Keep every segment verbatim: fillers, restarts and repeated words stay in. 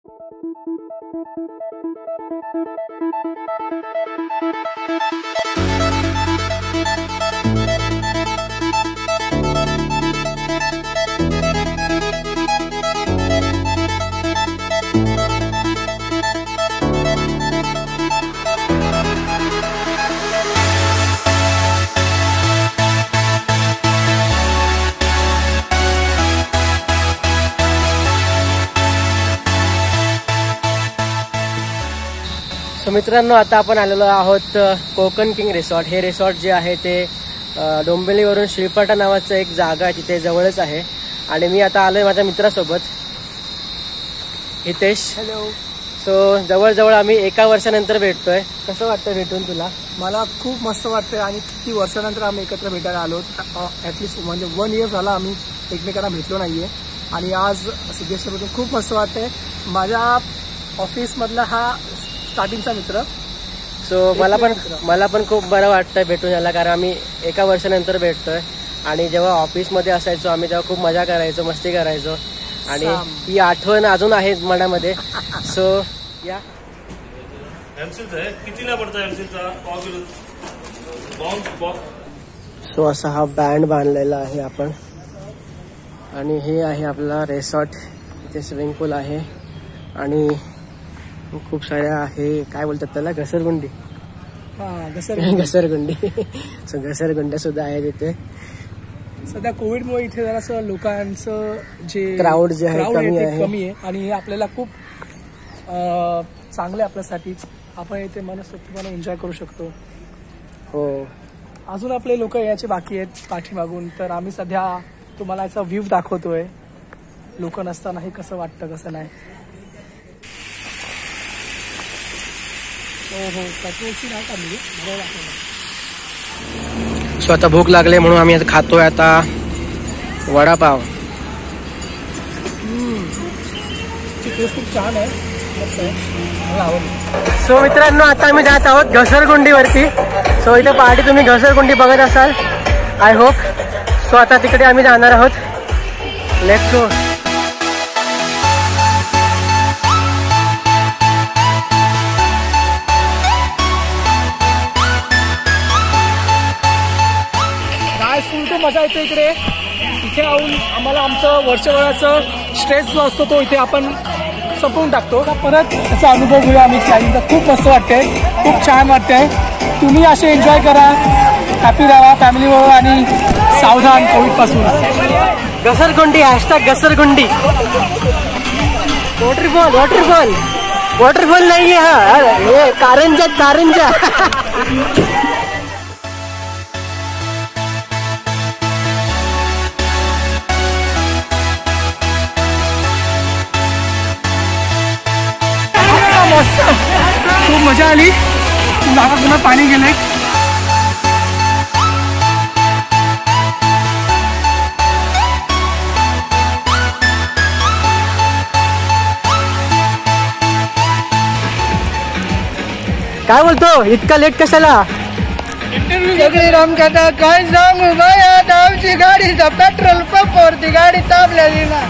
So मित्रांनो, आता आपण आलेलो आहोत कोकण किंग रिसॉर्ट. हे रिसॉर्ट जे आहे ते डोंबिवलीवरून शिळपाटा नावाचं एक जागा आहे, तिथे जवळच आहे. आणि मी आता आलोय माझ्या मित्रासोबत, हितेश. हॅलो. सो जवळजवळ आम्ही एका वर्षानंतर भेटतोय. कसं वाटतं भेटून तुला? मला खूप मस्त वाटतंय आणि किती वर्षानंतर आम्ही एकत्र भेटायला आलो. ॲटलिस्ट म्हणजे वन इयर झाला आम्ही एकमेकांना भेटलो नाहीये आणि आज सिद्धेश्वर भेटून खूप मस्त वाटतंय. माझ्या ऑफिसमधला हा स्टार्टिंगचा मित्र. सो मला पण मला पण खूप बरं वाटतंय भेटून याला, कारण आम्ही एका वर्षानंतर भेटतोय. आणि जेव्हा ऑफिसमध्ये असायचो आम्ही तेव्हा खूप मजा करायचो, मस्ती करायचो आणि ही आठवण अजून आहे मनामध्ये. सो या सो असा हा बँड बांधलेला आहे आपण. आणि हे आहे आपला रिसॉर्ट. इथे स्विमिंग पूल आहे आणि खूप साऱ्या आहे, काय बोलतात त्याला, घसरगुंडी. हा घसर घसरगुंडी सो घसरगुंड्या सुद्धा आहेत इथे. सध्या कोविडमुळे इथे जरासं लोकांचं जे क्राऊड जे आहे कमी आहे कमी आहे आणि हे आपल्याला खूप चांगलं आहे आपल्यासाठी. आपण इथे मनसोक्तीपणे एन्जॉय करू शकतो. हो, अजून आपले लोक यायचे बाकी आहेत पाठीमागून. तर आम्ही सध्या तुम्हाला याचा व्ह्यू दाखवतोय. लोक नसताना हे कसं वाटतं कसं नाही. हो हो पेट्रोलची नाही काढली. सो आता भूक लागले म्हणून आम्ही आता खातोय आता वडापाव. टेस्ट खूप छान आहे, मस्त आहे, मला आवडलं. सो मित्रांनो, आता आम्ही जात आहोत घसरगुंडीवरती. सो इथे पहाटे तुम्ही घसरगुंडी बघत असाल, आय होप. सो आता तिकडे आम्ही जाणार आहोत. Let's go. मजा येते इकडे. इथे येऊन आम्हाला आमचं वर्षभराचं स्ट्रेस जो असतो तो इथे आपण संपवून टाकतो. परत त्याचा अनुभव घेऊया आम्ही क्लायंटचा. खूप मस्त वाटतंय, खूप छान वाटतंय. तुम्ही असे एन्जॉय करा, हॅपी राहा फॅमिलीबरोबर आणि सावधान कोविडपासून. घसरगुंडी, हॅशटॅग घसरगुंडी. वॉटरफॉल वॉटरफॉल वॉटरफॉल नाही आहे हा, हे कारंजा कारंजा. खूप मजा आली. नाकात पुन्हा पाणी गेलंय. काय बोलतो, इतका लेट कशाला? सगळी रामकाटा काय सांगू बाया, आमची गाडीचा पेट्रोल पंपवरती गाडी तापलेली ना.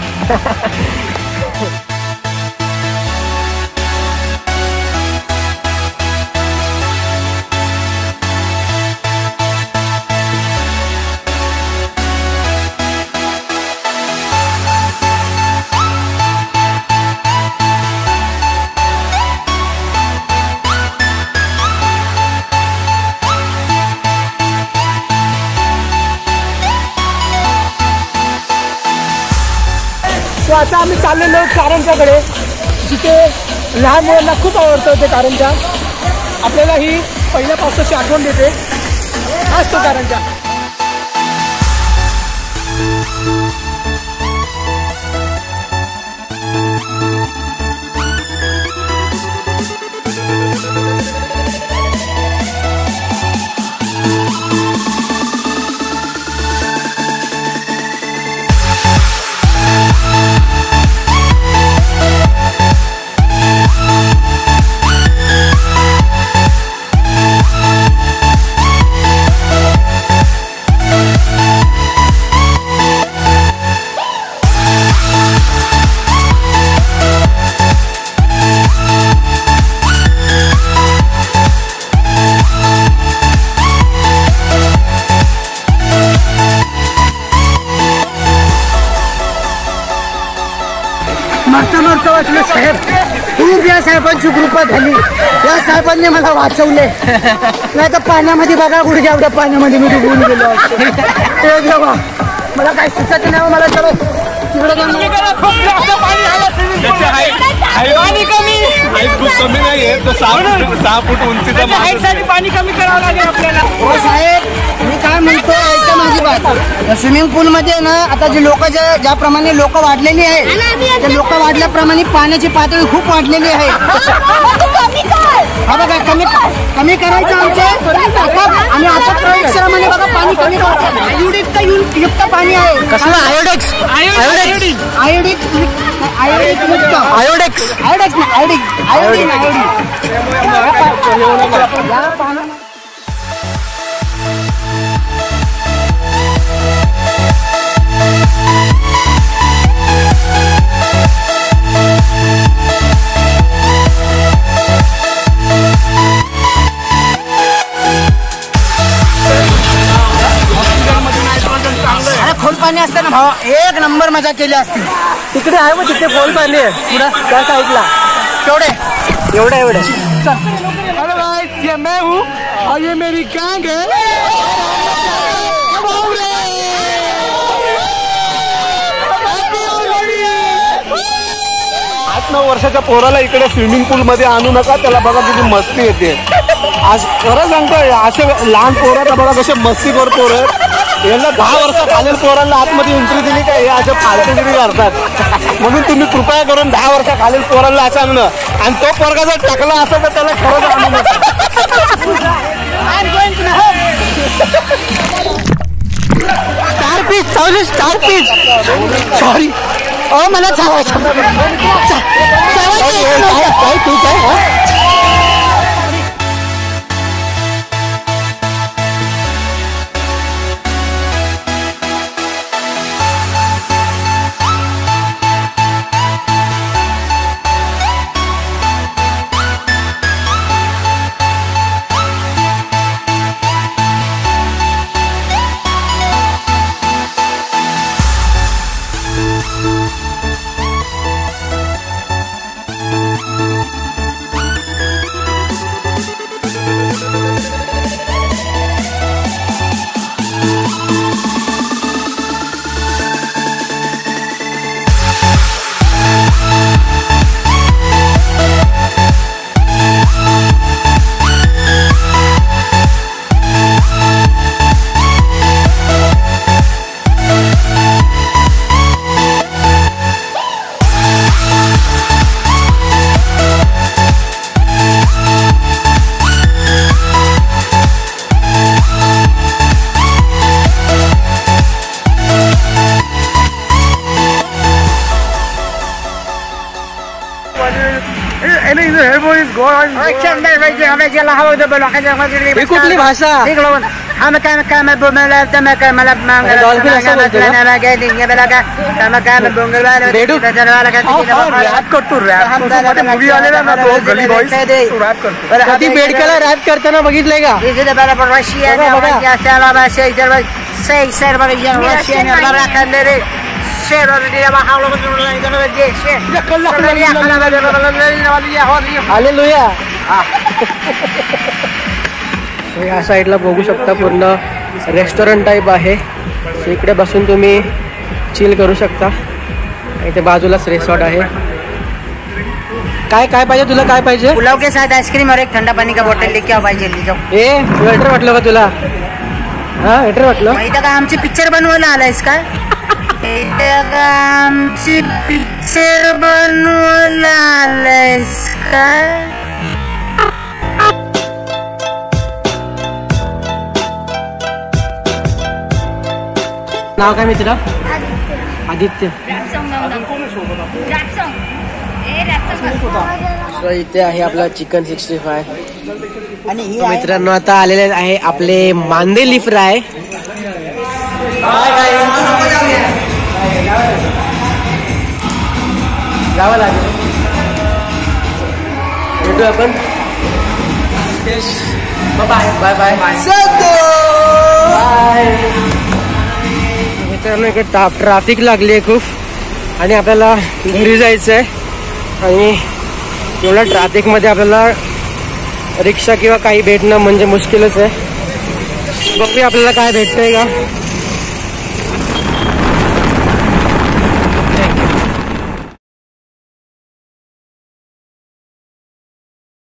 सो आता आम्ही चाललेलो कारंजाकडे, जिथे लहान मुलांना खूप आवडतं ते कारंजा. आपल्याला ही पहिल्यापासूनची आठवण देते. हाच तो कारंजा. वाचलो साहेब, खूप या साहेबांची कृपा झाली. या साहेबांनी मला वाचवले, नाही तर पाण्यामध्ये बघा कुठे एवढ्या पाण्यामध्ये मी डुबून गेलो असतो. ते देवा, मला काय सुचत नाही. मला चलो तिकडे पाणी कमी खूप कमी नाहीये, तो सहा फूट उंचीचा पाणी कमी करावं लागेल आपल्याला. हो साहेब, मी काय म्हणतो ऐका माझी बात. स्विमिंग पूल मध्ये ना आता जे लोक ज्याप्रमाणे लोक वाढलेली आहे, त्या लोक वाढल्याप्रमाणे पाण्याची पातळी खूप वाढलेली आहे. हा बघा, कमी कमी करायचं आमचे आणि आता प्रयोगशाळामध्ये बघा पाणी कमी करतात. आयोडिक युक्त पाणी आहे. कसलं आयोडेक्स आयोडेक्स आयोडिक आयोडिक युक्त आयोडेक्स आयोडेक्स ना आयोडिक आयोडीन आयोडिक या पाणी. खोल पाणी असतं ना भाऊ, एक नंबर मजा केली असती. तिकडे आहे मग, तिथे खोल पाणी आहे पुढं त्या साईडला. केवढे एवढं एवढं. हेलो गाइस, ये मैं हूँ और ये मेरी गैंग है. आठ नऊ वर्षाच्या पोराला इकडे स्विमिंग पूल मध्ये आणू नका, त्याला बघा किती मस्ती येते. आज खरं सांगतोय, असे लहान पोरं बघा कसे मस्ती कर पोर. यांना दहा वर्ष खालील पोरांना आतमध्ये एंट्री दिली काय, हे असे फालतूगिरी करतात. म्हणून तुम्ही कृपया करून दहा वर्ष खालील पोरांना असं आणणं, आणि तो पोरगा जर टाकला असं तर त्याला खरंच आणू नका. स्टार पीस चावली, स्टार पीस. सॉरी, ओ मला चावायचं. तू काय ही कुठली भाषा? कधी बेडकाला रॅप करताना बघितलंय का? हालेलुया. या साईडला बघू शकता, पूर्ण रेस्टॉरंट टाईप आहे. सो इकडे बसून तुम्ही चिल करू शकता. इथे बाजूलाच रिसॉर्ट आहे. काय काय पाहिजे तुला? काय पाहिजे? पुलाव के साथ आइसक्रीम और एक ठंडा पानी का बॉटल लेके आओ पाहिजे. ए वेटर वाटलं का तुला? हा वेटर वाटलं? माहिती का आमची पिक्चर बनवायला आलायस का? आमची पिक्चर बनवायला आलायस का? नाव काय मित्रा? आदित्य. सो इथे आहे आपला चिकन सिक्स्टी फाय. आणि ही मित्रांनो आता आलेले आहे आपले मांदेली फ्राय. जावं लागेल, भेटू आपण. Bye bye bye bye. मित्रांनो इकडे ट्राफिक लागली आहे खूप, आणि आपल्याला घरी जायचं आहे. आणि एवढ्या ट्रॅफिकमध्ये आपल्याला रिक्षा किंवा काही भेटणं म्हणजे मुश्किलच आहे. बघूया आपल्याला काय भेटतंय का.